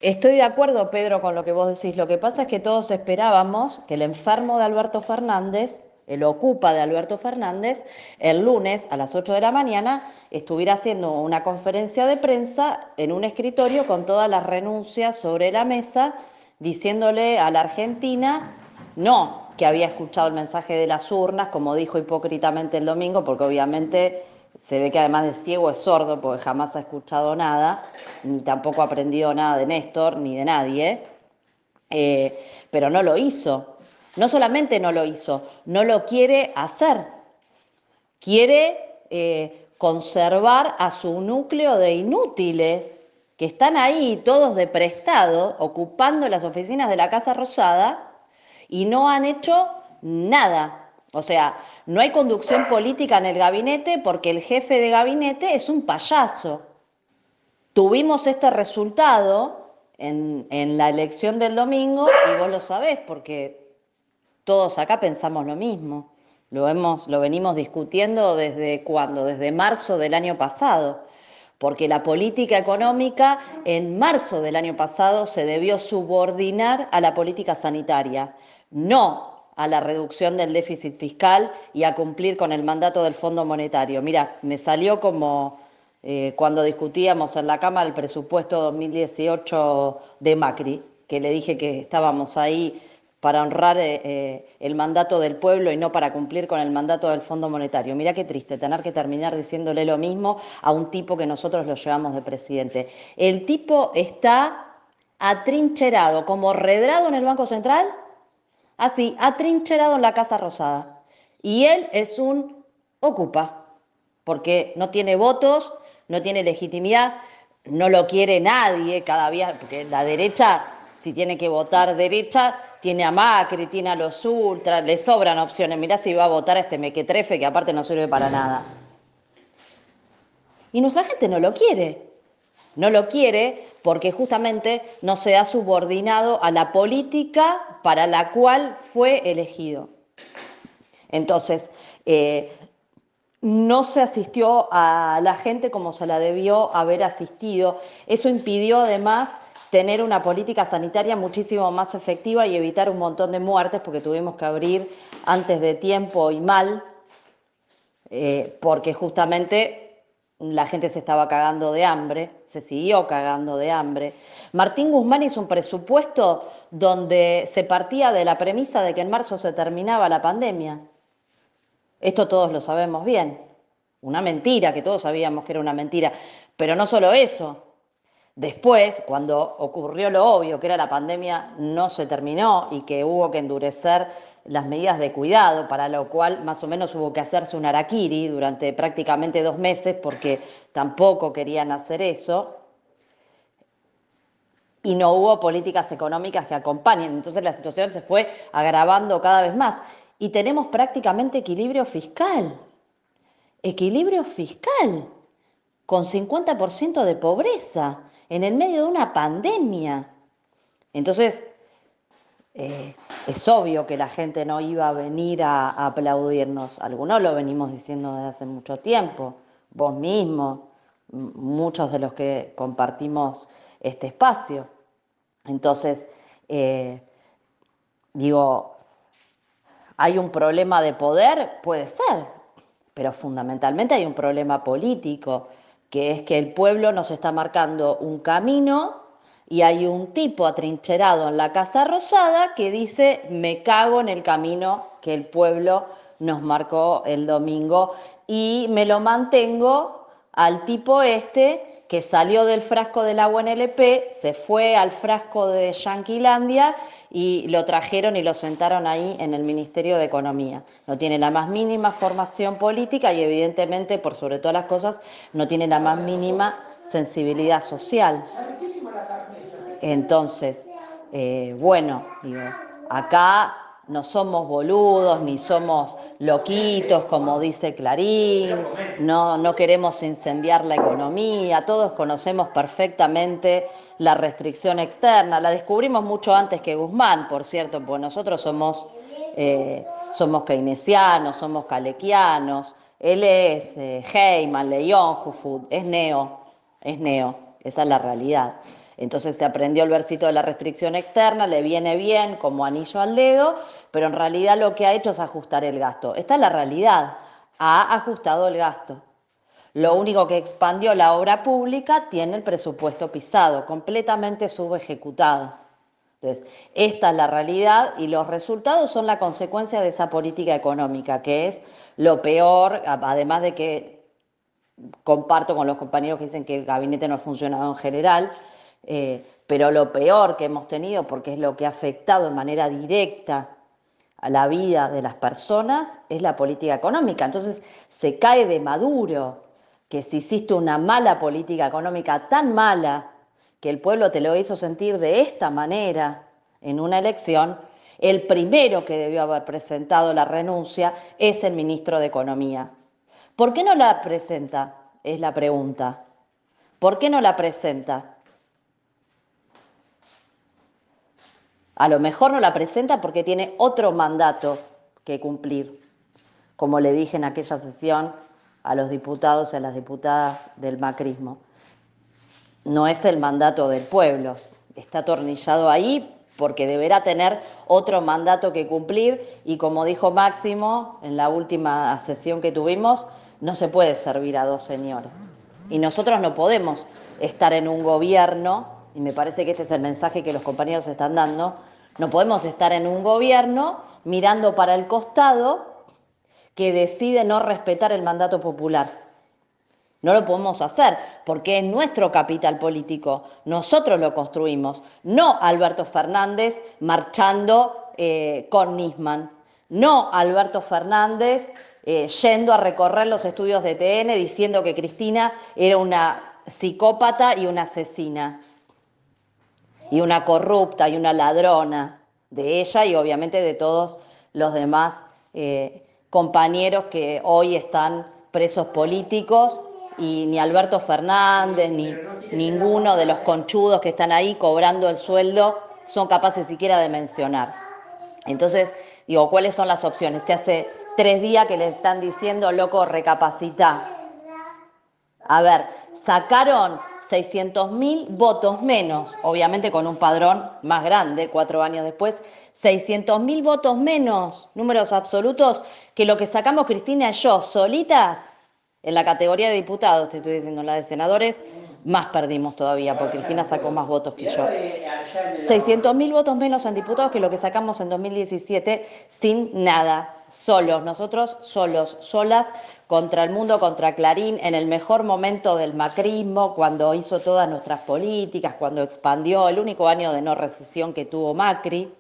Estoy de acuerdo, Pedro, con lo que vos decís. Lo que pasa es que todos esperábamos que el enfermo de Alberto Fernández, el ocupa de Alberto Fernández, el lunes a las 8 de la mañana estuviera haciendo una conferencia de prensa en un escritorio con todas las renuncias sobre la mesa, diciéndole a la Argentina, no, que había escuchado el mensaje de las urnas, como dijo hipócritamente el domingo, porque obviamente se ve que además de ciego es sordo, porque jamás ha escuchado nada, ni tampoco ha aprendido nada de Néstor, ni de nadie, pero no lo hizo. No solamente no lo hizo, no lo quiere hacer. Quiere conservar a su núcleo de inútiles que están ahí todos de prestado, ocupando las oficinas de la Casa Rosada y no han hecho nada. O sea, no hay conducción política en el gabinete porque el jefe de gabinete es un payaso. Tuvimos este resultado en la elección del domingo y vos lo sabés porque todos acá pensamos lo mismo. Lo venimos discutiendo desde cuándo, desde marzo del año pasado, porque la política económica en marzo del año pasado se debió subordinar a la política sanitaria, no a la reducción del déficit fiscal y a cumplir con el mandato del Fondo Monetario. Mira, me salió como cuando discutíamos en la Cámara el presupuesto 2018 de Macri, que le dije que estábamos ahí para honrar el mandato del pueblo y no para cumplir con el mandato del Fondo Monetario. Mirá qué triste tener que terminar diciéndole lo mismo a un tipo que nosotros lo llevamos de presidente. El tipo está atrincherado, como redrado en el Banco Central, así, atrincherado en la Casa Rosada. Y él es un ocupa, porque no tiene votos, no tiene legitimidad, no lo quiere nadie cada día, porque la derecha, si tiene que votar derecha, tiene a Macri, tiene a los ultras, le sobran opciones. Mirá si va a votar a este mequetrefe que aparte no sirve para nada. Y nuestra gente no lo quiere. No lo quiere porque justamente no se ha subordinado a la política para la cual fue elegido. Entonces, no se asistió a la gente como se la debió haber asistido. Eso impidió además tener una política sanitaria muchísimo más efectiva y evitar un montón de muertes porque tuvimos que abrir antes de tiempo y mal, porque justamente la gente se estaba cagando de hambre, se siguió cagando de hambre. Martín Guzmán hizo un presupuesto donde se partía de la premisa de que en marzo se terminaba la pandemia. Esto todos lo sabemos bien. Una mentira, que todos sabíamos que era una mentira. Pero no solo eso. Después, cuando ocurrió lo obvio, que era la pandemia, no se terminó y que hubo que endurecer las medidas de cuidado, para lo cual más o menos hubo que hacerse un harakiri durante prácticamente 2 meses porque tampoco querían hacer eso y no hubo políticas económicas que acompañen. Entonces la situación se fue agravando cada vez más y tenemos prácticamente equilibrio fiscal, con 50% de pobreza, en el medio de una pandemia. Entonces, es obvio que la gente no iba a venir a aplaudirnos. Algunos lo venimos diciendo desde hace mucho tiempo, vos mismo, muchos de los que compartimos este espacio. Entonces, eh, digo, ¿hay un problema de poder? Puede ser, pero fundamentalmente hay un problema político, que es que el pueblo nos está marcando un camino y hay un tipo atrincherado en la Casa Rosada que dice, me cago en el camino que el pueblo nos marcó el domingo y me lo mantengo al tipo este que salió del frasco del agua en LP, se fue al frasco de Yanquilandia y lo trajeron y lo sentaron ahí en el Ministerio de Economía. No tiene la más mínima formación política y evidentemente, por sobre todas las cosas, no tiene la más mínima sensibilidad social. Entonces, bueno, digo, acá no somos boludos ni somos loquitos, como dice Clarín, no queremos incendiar la economía, todos conocemos perfectamente la restricción externa, la descubrimos mucho antes que Guzmán, por cierto, porque nosotros somos keynesianos, somos calequianos, él es Heyman, León, Hufud, es neo, esa es la realidad. Entonces se aprendió el versito de la restricción externa, le viene bien como anillo al dedo, pero en realidad lo que ha hecho es ajustar el gasto. Esta es la realidad, ha ajustado el gasto. Lo único que expandió la obra pública tiene el presupuesto pisado, completamente subejecutado. Entonces, esta es la realidad y los resultados son la consecuencia de esa política económica, que es lo peor, además de que comparto con los compañeros que dicen que el gabinete no ha funcionado en general, pero lo peor que hemos tenido, porque es lo que ha afectado de manera directa a la vida de las personas, es la política económica. Entonces se cae de Maduro que si hiciste una mala política económica tan mala que el pueblo te lo hizo sentir de esta manera en una elección, el primero que debió haber presentado la renuncia es el ministro de Economía. ¿Por qué no la presenta? Es la pregunta. ¿Por qué no la presenta? A lo mejor no la presenta porque tiene otro mandato que cumplir, como le dije en aquella sesión a los diputados y a las diputadas del macrismo. No es el mandato del pueblo, está atornillado ahí porque deberá tener otro mandato que cumplir y como dijo Máximo en la última sesión que tuvimos, no se puede servir a dos señores. Y nosotros no podemos estar en un gobierno, y me parece que este es el mensaje que los compañeros están dando, no podemos estar en un gobierno mirando para el costado que decide no respetar el mandato popular. No lo podemos hacer porque es nuestro capital político. Nosotros lo construimos, no Alberto Fernández marchando con Nisman, no Alberto Fernández yendo a recorrer los estudios de TN diciendo que Cristina era una psicópata y una asesina, y una corrupta y una ladrona de ella y obviamente de todos los demás compañeros que hoy están presos políticos y ni Alberto Fernández ni ninguno de los conchudos que están ahí cobrando el sueldo son capaces siquiera de mencionar. Entonces, digo, ¿cuáles son las opciones? Se hace 3 días que le están diciendo, loco, recapacita. A ver, sacaron 600.000 votos menos, obviamente con un padrón más grande, 4 años después, 600.000 votos menos, números absolutos, que lo que sacamos Cristina y yo solitas en la categoría de diputados, te estoy diciendo, la de senadores, más perdimos todavía, porque Cristina sacó más votos que yo. 600.000 votos menos en diputados que lo que sacamos en 2017 sin nada, solos, nosotros solos, solas, contra el mundo, contra Clarín, en el mejor momento del macrismo, cuando hizo todas nuestras políticas, cuando expandió el único año de no recesión que tuvo Macri,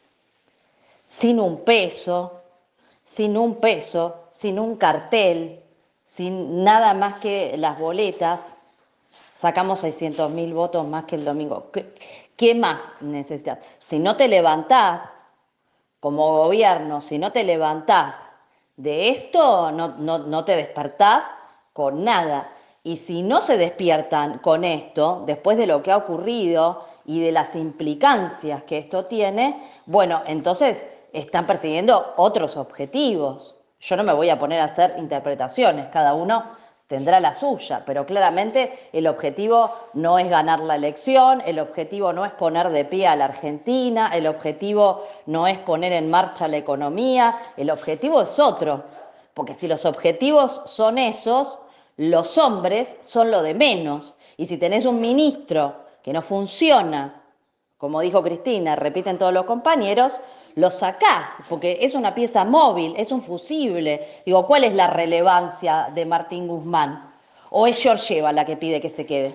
sin un peso, sin un peso, sin un cartel, sin nada más que las boletas, sacamos 600.000 votos más que el domingo. ¿Qué más necesitas? Si no te levantás como gobierno, si no te levantás de esto, no te despertás con nada. Y si no se despiertan con esto, después de lo que ha ocurrido y de las implicancias que esto tiene, bueno, entonces están persiguiendo otros objetivos. Yo no me voy a poner a hacer interpretaciones, cada uno tendrá la suya, pero claramente el objetivo no es ganar la elección, el objetivo no es poner de pie a la Argentina, el objetivo no es poner en marcha la economía, el objetivo es otro, porque si los objetivos son esos, los hombres son lo de menos, y si tenés un ministro que no funciona, como dijo Cristina, repiten todos los compañeros, lo sacás, porque es una pieza móvil, es un fusible. Digo, ¿cuál es la relevancia de Martín Guzmán? ¿O es Georgieva la que pide que se quede?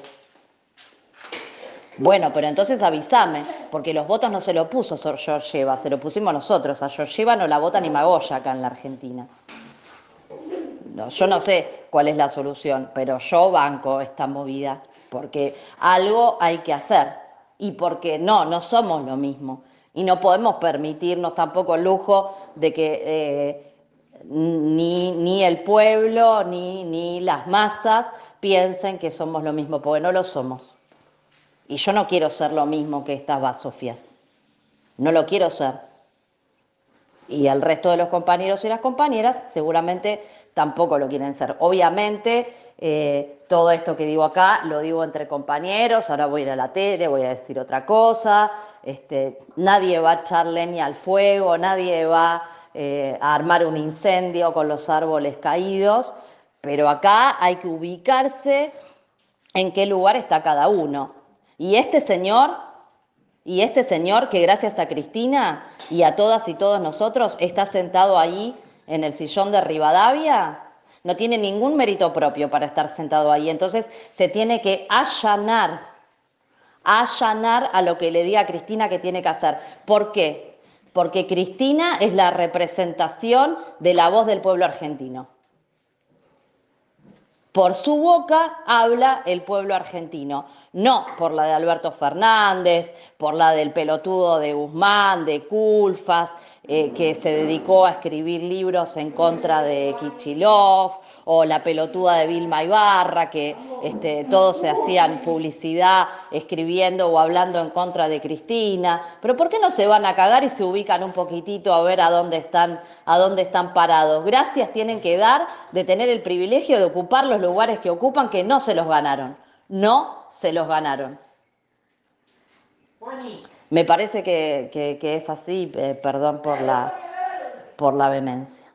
Bueno, pero entonces avísame, porque los votos no se lo puso Georgieva, se lo pusimos nosotros. A Georgieva no la vota ni Magoya acá en la Argentina. No, yo no sé cuál es la solución, pero yo banco esta movida, porque algo hay que hacer y porque no somos lo mismo. Y no podemos permitirnos tampoco el lujo de que ni el pueblo ni las masas piensen que somos lo mismo, porque no lo somos. Y yo no quiero ser lo mismo que estas basofias. No lo quiero ser. Y el resto de los compañeros y las compañeras seguramente tampoco lo quieren ser. Obviamente, todo esto que digo acá lo digo entre compañeros, ahora voy a ir a la tele, voy a decir otra cosa, nadie va a echar leña al fuego, nadie va a armar un incendio con los árboles caídos, pero acá hay que ubicarse en qué lugar está cada uno. Y este señor que gracias a Cristina y a todas y todos nosotros está sentado ahí en el sillón de Rivadavia, no tiene ningún mérito propio para estar sentado ahí. Entonces se tiene que allanar a lo que le diga a Cristina que tiene que hacer. ¿Por qué? Porque Cristina es la representación de la voz del pueblo argentino. Por su boca habla el pueblo argentino, no por la de Alberto Fernández, por la del pelotudo de Guzmán, de Culfas, que se dedicó a escribir libros en contra de Kicillof, o la pelotuda de Vilma Ibarra, que todos se hacían publicidad escribiendo o hablando en contra de Cristina. Pero ¿por qué no se van a cagar y se ubican un poquitito a ver a dónde están parados? Gracias tienen que dar de tener el privilegio de ocupar los lugares que ocupan, que no se los ganaron. No se los ganaron. Me parece que es así, perdón por la vehemencia.